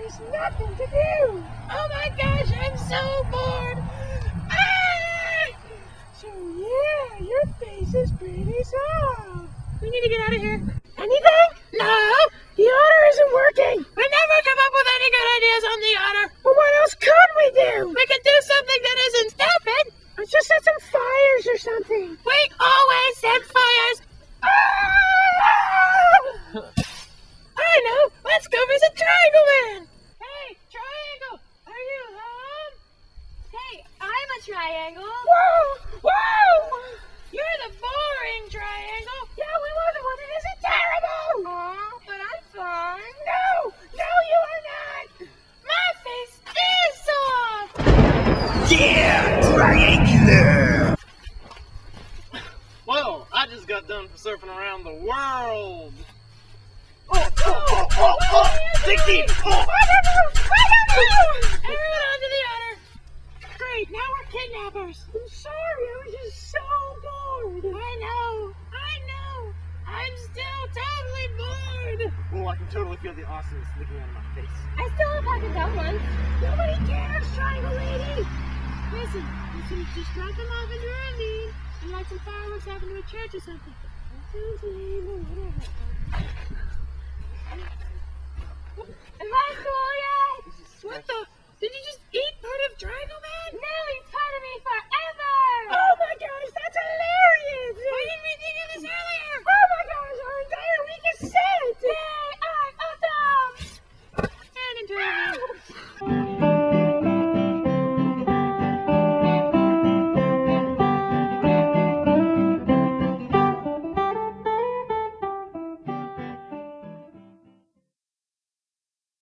There's nothing to do. Oh my gosh, I'm so bored. Ah! So yeah, your face is pretty soft. We need to get out of here. Anything? No, the otter isn't working. We never come up with any good ideas on the otter. Well, what else could we do? We could do something that isn't stupid. Let's just set some fires or something. We always set fires. Ah! I know. Let's go visit Triangle Man. Hey, Triangle, are you home? Hey, I'm a triangle. Whoa! Whoa! You're the boring triangle. Yeah, we were the one that isn't terrible. Aw, but I'm fun. No, you are not. My face is soft. Yeah, triangular. Whoa, I just got done surfing around the world. Sticky. Everyone onto the otter. Great, now we're kidnappers. I'm sorry, I was just so bored. I know. I'm still totally bored. Oh, I can totally feel the awesomeness leaking out of my face. I still have pocket dumb ones. Nobody cares, Triangle Lady. Listen, just drop them off in your ravine and light some fireworks off into a church or something. That sounds lame, but whatever. Am I cool yet? This is What the? Did you just